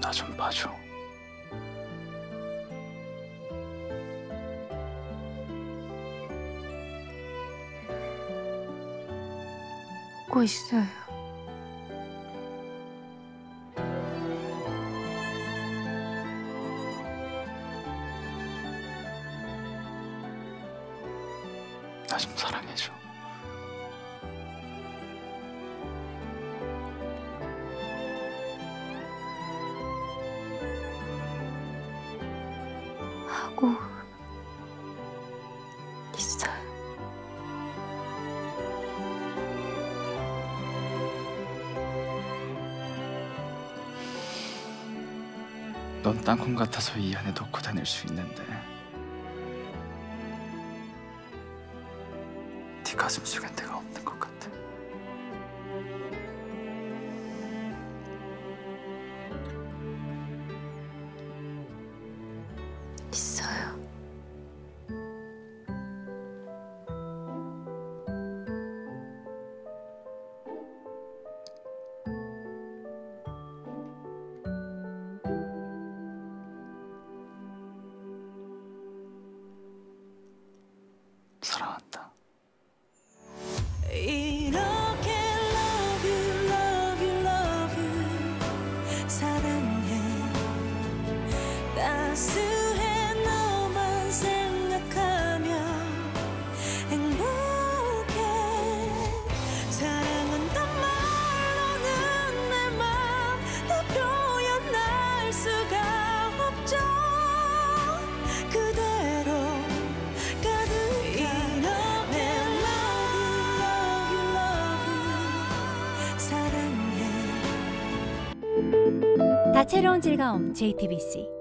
나 좀 봐줘. 보고 있어요. 나 좀 사랑해줘. 하고 있어요. 넌 땅콩 같아서 이 안에 놓고 다닐 수 있는데 네 가슴 속엔 내가 없는 것 같아. 있어요. 사랑한다. 이렇게 love you, love you, love you 사랑해 따스해 너만 생각하며 행복해 사랑한단 말로는 내 맘 다 표현할 수가 없죠 그대로 가득한 다채로운 즐거움 JTBC